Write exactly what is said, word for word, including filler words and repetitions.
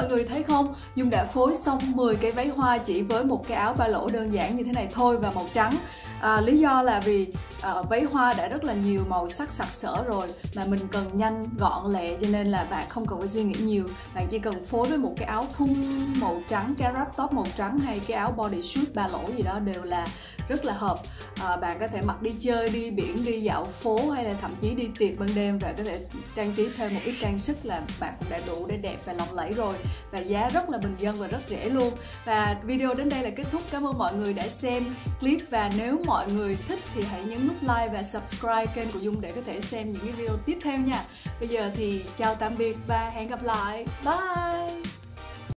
người thấy không, Dung đã phối xong mười cái váy hoa chỉ với một cái áo ba lỗ đơn giản như thế này thôi và màu trắng. À, lý do là vì à, váy hoa đã rất là nhiều màu sắc sặc sỡ rồi mà mình cần nhanh gọn lẹ, cho nên là bạn không cần phải suy nghĩ nhiều. Bạn chỉ cần phối với một cái áo thun màu trắng, cái áo crop top màu trắng hay cái áo bodysuit ba lỗ gì đó đều là rất là hợp. À, bạn có thể mặc đi chơi, đi biển, đi dạo phố hay là thậm chí đi tiệc ban đêm và có thể trang trí thêm một ít trang sức là bạn cũng đã đủ để đẹp và lộng lẫy rồi. Và giá rất là bình dân và rất rẻ luôn. Và video đến đây là kết thúc. Cảm ơn mọi người đã xem clip, và nếu mọi người thích thì hãy nhấn nút like và subscribe kênh của Dung để có thể xem những cái video tiếp theo nha. Bây giờ thì chào tạm biệt và hẹn gặp lại. Bye.